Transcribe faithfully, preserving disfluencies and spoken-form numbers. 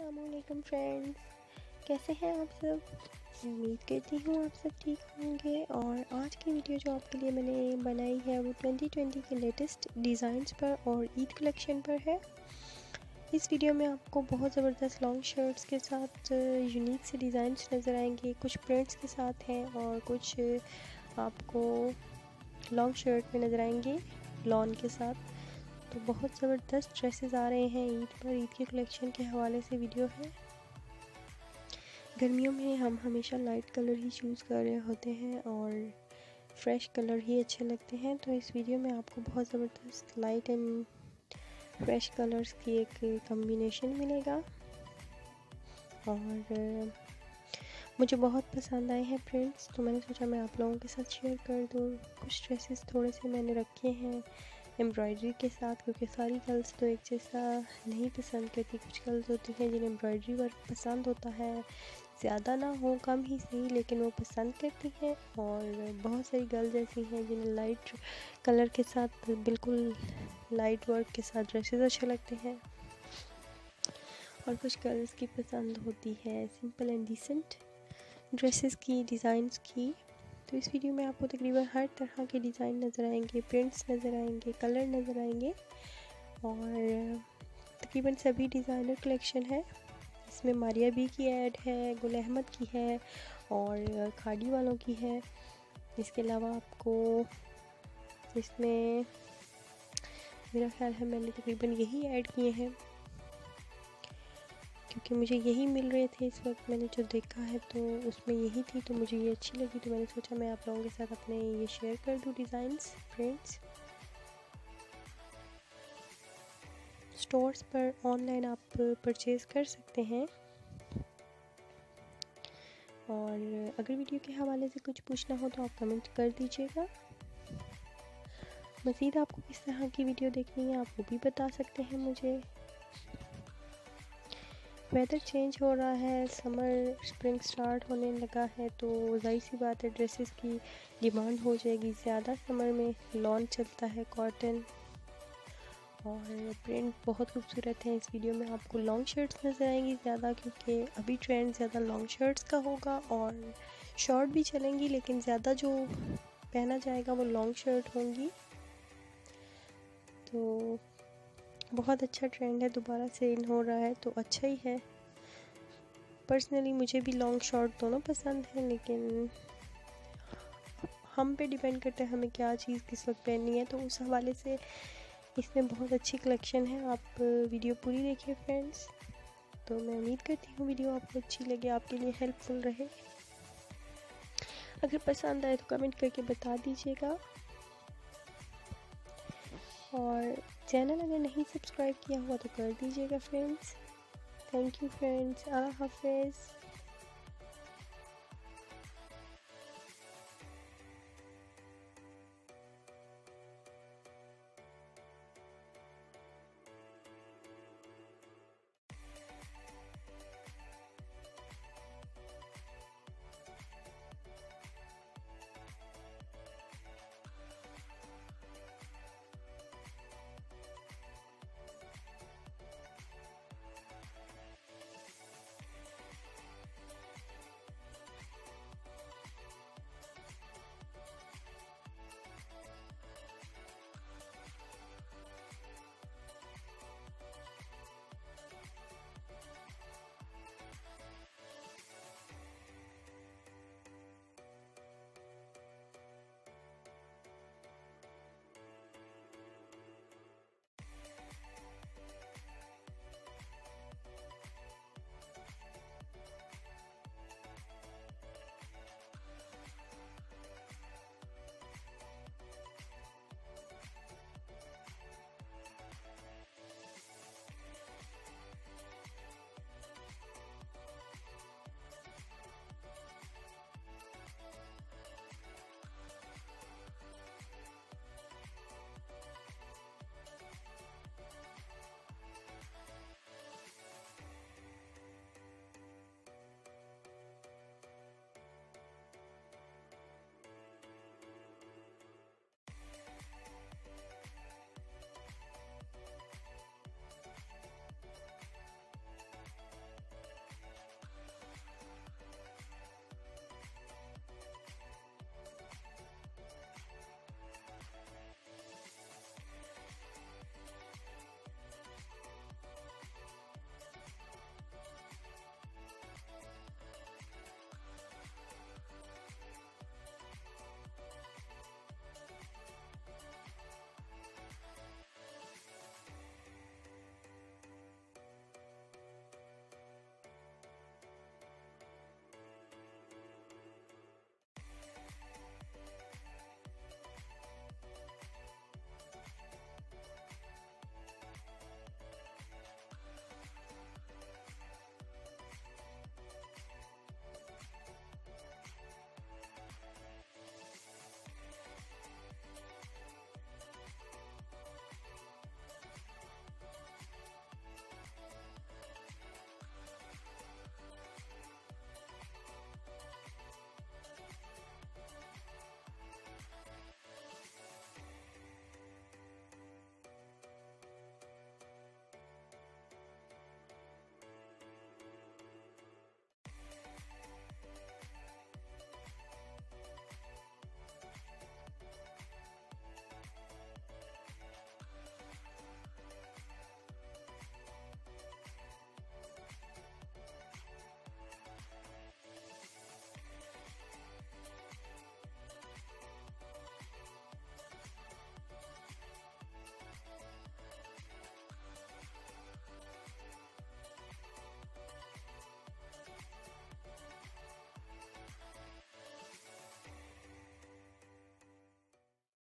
अस्सलामुअलैकुम फ्रेंड्स, कैसे हैं आप सब। उम्मीद करती हूँ आप सब ठीक होंगे। और आज की वीडियो जो आपके लिए मैंने बनाई है वो ट्वेंटी ट्वेंटी के लेटेस्ट डिज़ाइंस पर और ईद कलेक्शन पर है। इस वीडियो में आपको बहुत ज़बरदस्त लॉन्ग शर्ट्स के साथ यूनिक से डिज़ाइंस नज़र आएंगे। कुछ प्रिंट्स के साथ हैं और कुछ आपको लॉन्ग शर्ट में नज़र आएंगे लॉन के साथ। तो बहुत ज़बरदस्त ड्रेसेस आ रहे हैं ईद पर। ईद के कलेक्शन के हवाले से वीडियो है। गर्मियों में हम हमेशा लाइट कलर ही चूज़ कर रहे होते हैं और फ्रेश कलर ही अच्छे लगते हैं। तो इस वीडियो में आपको बहुत ज़बरदस्त लाइट एंड फ्रेश कलर्स की एक कम्बिनेशन मिलेगा और मुझे बहुत पसंद आए हैं प्रिंट्स, तो मैंने सोचा मैं आप लोगों के साथ शेयर कर दूँ। कुछ ड्रेसेस थोड़े से मैंने रखे हैं एम्ब्रॉयडरी के साथ, क्योंकि सारी गर्ल्स तो एक जैसा नहीं पसंद करती। कुछ गर्ल्स होती हैं जिन्हें एम्ब्रॉयडरी वर्क पसंद होता है, ज़्यादा ना हो कम ही सही, लेकिन वो पसंद करती हैं। और बहुत सारी गर्ल्स ऐसी हैं जिन्हें लाइट कलर के साथ, बिल्कुल लाइट वर्क के साथ ड्रेसेस अच्छे लगते हैं। और कुछ गर्ल्स की पसंद होती है सिंपल एंड डिसेंट ड्रेसेस की, डिज़ाइंस की। तो इस वीडियो में आपको तकरीबन हर तरह के डिज़ाइन नज़र आएंगे, प्रिंट्स नज़र आएंगे, कलर नज़र आएंगे और तकरीबन सभी डिज़ाइनर कलेक्शन है। इसमें मारिया बी की ऐड है, गुल अहमद की है और खाड़ी वालों की है। इसके अलावा आपको इसमें मेरा ख्याल है मैंने तकरीबन यही ऐड किए हैं, क्योंकि मुझे यही मिल रहे थे इस वक्त। मैंने जो देखा है तो उसमें यही थी, तो मुझे ये अच्छी लगी, तो मैंने सोचा मैं आप लोगों के साथ अपने ये शेयर कर दूँ डिज़ाइंस प्रिंट्स। स्टोर्स पर ऑनलाइन आप परचेज़ कर सकते हैं। और अगर वीडियो के हवाले से कुछ पूछना हो तो आप कमेंट कर दीजिएगा। मज़ीद आपको किस तरह की वीडियो देखनी है आप वो भी बता सकते हैं मुझे। वेदर चेंज हो रहा है, समर स्प्रिंग स्टार्ट होने लगा है, तो ज़ाहिर सी बात है ड्रेसेस की डिमांड हो जाएगी ज़्यादा। समर में लॉन चलता है, कॉटन और प्रिंट बहुत खूबसूरत है। इस वीडियो में आपको लॉन्ग शर्ट्स नज़र आएंगी ज़्यादा, क्योंकि अभी ट्रेंड ज़्यादा लॉन्ग शर्ट्स का होगा और शॉर्ट भी चलेंगी, लेकिन ज़्यादा जो पहना जाएगा वो लॉन्ग शर्ट होंगी। तो बहुत अच्छा ट्रेंड है, दोबारा से इन हो रहा है तो अच्छा ही है। पर्सनली मुझे भी लॉन्ग शॉर्ट दोनों पसंद है, लेकिन हम पे डिपेंड करता है हमें क्या चीज़ किस वक्त पहननी है। तो उस हवाले से इसमें बहुत अच्छी कलेक्शन है। आप वीडियो पूरी देखिए फ्रेंड्स। तो मैं उम्मीद करती हूँ वीडियो आपको अच्छी लगे, आपके लिए हेल्पफुल रहे। अगर पसंद आए तो कमेंट करके बता दीजिएगा और चैनल अगर नहीं सब्सक्राइब किया हुआ तो कर दीजिएगा friends. Thank you friends, Allah हाफिज़।